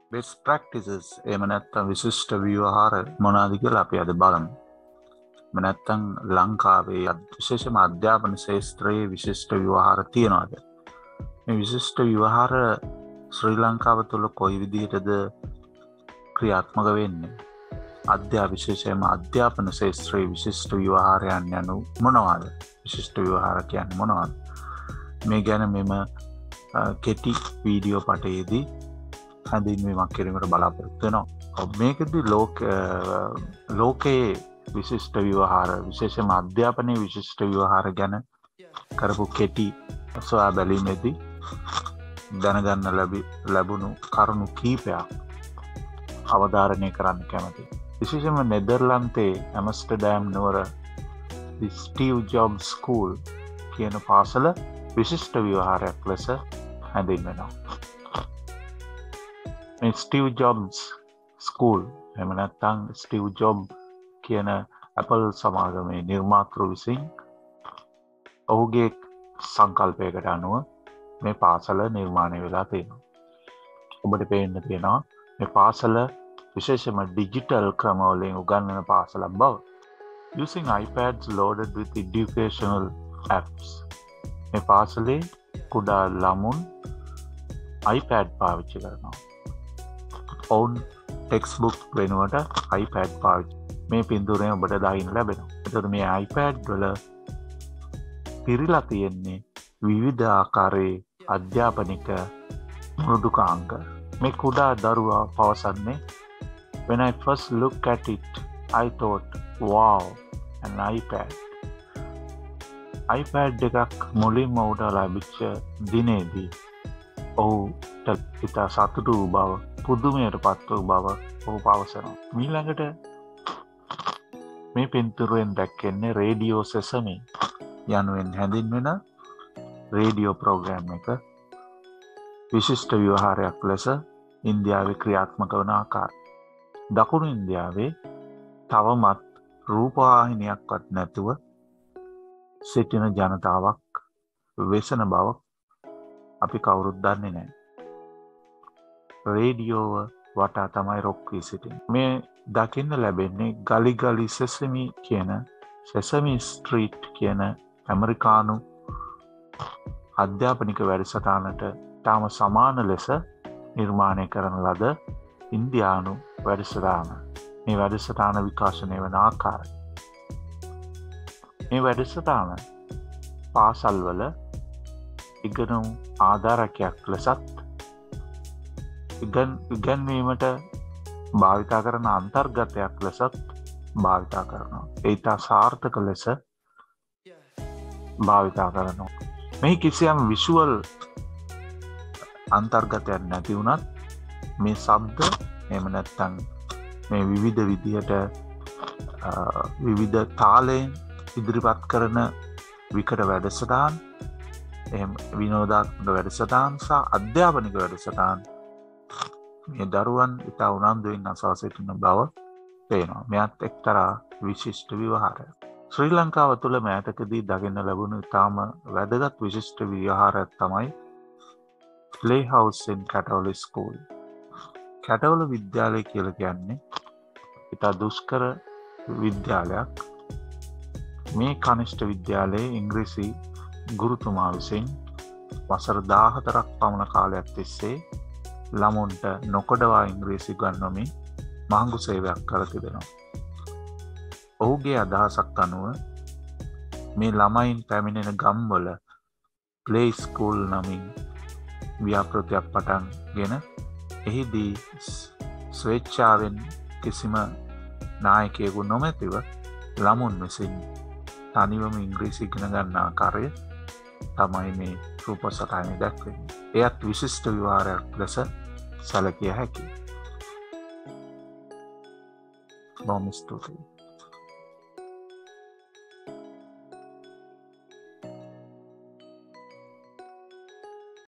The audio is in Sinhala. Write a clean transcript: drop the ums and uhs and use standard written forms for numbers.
best practices එහෙම නැත්නම් විශිෂ්ට ව්‍යවහාර මොනවාද කියලා අපි අද බලමු. එහෙම නැත්නම් ලංකාවේ විශේෂම අධ්‍යාපන ශාස්ත්‍රයේ විශිෂ්ට ව්‍යවහාර තියනවාද? මේ විශිෂ්ට ව්‍යවහාර ශ්‍රී ලංකාව තුළ කොයි විදිහටද ක්‍රියාත්මක වෙන්නේ? විශේෂයෙන්ම අධ්‍යාපන ශාස්ත්‍රයේ විශිෂ්ට ව්‍යවහාරයන් යනු මොනවාද? විශිෂ්ට ව්‍යවහාර කියන්නේ මොනවාද? මේ ගැන මෙම කෙටි වීඩියෝ පටයේදී හැඳින්වීමක් කිරීමට බලාපොරොත්තු වෙනවා. මේකදී ලෝකයේ විශිෂ්ට ව්‍යවහාර විශේෂයෙන්ම අධ්‍යාපනයේ විශිෂ්ට ව්‍යවහාර ගැන කරපු කෙටි සොයා බැලීමේදී දැනගන්න ලැබුණු කරුණු කීපයක් අවධාරණය කරන්න කැමතියි. විශේෂයෙන්ම නෙදර්ලන්තයේ ඇම්ස්ටර්ඩෑම් නුවර ස්ටීව් ජොබ්ස් ස්කූල් කියන පාසල විශිෂ්ට ව්‍යවහාරයක් ලෙස හැඳින්වෙනවා. මේ ස්ටීව් ජොබ්ස් ස්කූල් එහෙම නැත්නම් ස්ටීව් ජොබ් කියන Apple සමාගමේ නිර්මාතෘ විසින් ඔහුගේ සංකල්පයකට අනුව මේ පාසල නිර්මාණය වෙලා තියෙනවා. ඔබට පේන්න තියෙනවා මේ පාසල විශේෂයෙන්ම ඩිජිටල් ක්‍රම වලින් උගන්වන පාසලක් බව. Using iPads loaded with educational apps. මේ පාසලේ කුඩා ළමුන් iPad පාවිච්චි කරනවා. ඔවුන් ටෙක්ස්ට්බුක් වෙනුවට iPad පාවිච්චි. මේ පින්තූරයෙන් ඔබට දකින්න ලැබෙනවා. එතකොට මේ iPad වල පිරීලා තියෙන්නේ විවිධ ආකාරයේ අධ්‍යාපනික මෘදුකාංග. මේ කුඩා දරුවා පවසන්නේ when I first looked at it I thought wow an iPad. iPad එකක් මුලින්ම උඩ ලැබිච්ච දිනේදී ඔහුට ඉතා සතුටු වූ බව පුදුමයට පත් වූ බව ඔහු පවසනවා. ඊළඟට මේ පින්තූරයෙන් දැක්කෙන්නේ රේඩියෝ සෙසමි යනුවෙන් හැඳින්වෙන රේඩියෝ ප්‍රෝග්‍රෑම් එක විශිෂ්ට ව්‍යවහාරයක් ලෙස ඉන්දියාවේ ක්‍රියාත්මක වන ආකාරය. දකුණු ඉන්දියාවේ තවමත් රූපවාහිනියක්වත් නැතුව සිටින ජනතාවක් වෙසන බව අපි කවුරුත් දන්නේ නැහැ. රේඩියෝව වටා තමයි රොක් වී සිටින්නේ. මේ දකින්න ලැබෙන්නේ ගලි සෙසමි ස්ට්‍රීට් කියන ඇමරිකානු අධ්‍යාපනික වැඩසටහනට තාම සමාන ලෙස නිර්මාණය කරන ලද ඉන්දියානු වැඩසටහන. මේ වැඩසටහන විකාශනය වන ආකාරය. මේ වැඩසටහන පාසල්වල ඉගෙනුම් ආධාරකයක් ලෙසත් ඉගැන්වීමට භාවිතා කරන අන්තර්ගතයක් ලෙසත් භාවිතා කරනවා. ඒ ඉතා සාර්ථක ලෙස භාවිතා කරනවා. මේ කිසියම් විෂුවල් අන්තර්ගතයක් නැති වුණත් මේ ශබ්ද එහෙම නැත්නම් මේ විවිධ විදිහට විවිධ තාලයෙන් ඉදිරිපත් කරන විකට වැඩසටහන් එහෙම විනෝදාත්මක වැඩසටහන් සහ අධ්‍යාපනික වැඩසටහන් මේ දරුවන් ඉතා උනන්දුවෙන් අසවා සිටින බව පේනවා. මෙයත් එක්තරා විශිෂ්ට ව්‍යවහාරයක්. ශ්‍රී ලංකාව තුළ මෑතකදී දකින්න ලැබුණු ඉතාම වැදගත් විශිෂ්ට ව්‍යවහාරයක් තමයි Playhouse in Katawala School. කැටවල විද්‍යාලය කියලා කියන්නේ ඉතා දුෂ්කර විද්‍යාලයක්. මේ කනිෂ්ඨ විද්‍යාලයේ ඉංග්‍රීසි ගුරුතුමා විසින් වසර 14ක් පමණ කාලයක් තිස්සේ ළමුන්ට නොකඩවා ඉංග්‍රීසි ගන්වමින් මහඟු සේවයක් කර තිබෙනවා. ඔහුගේ අදහසක් අනුව මේ ළමයින් පැමිණෙන ගම්වල ප්ලේ ස්කූල් නමින් ව්‍යාපෘතියක් පටන්ගෙන එහිදී ස්වේච්ඡාවෙන් කිසිම නායකයෙකු නොමැතිව ළමුන් විසින් තනිවම ඉංග්‍රීසි ඉගෙන ගන්න ආකාරය තමයි මේ රූපසටහනේ දැක්වෙන්නේ. එයත් විශිෂ්ට ව්‍යවහාරයක් ලෙස සැලකිය හැකියි. බොහොම ස්තුතියි.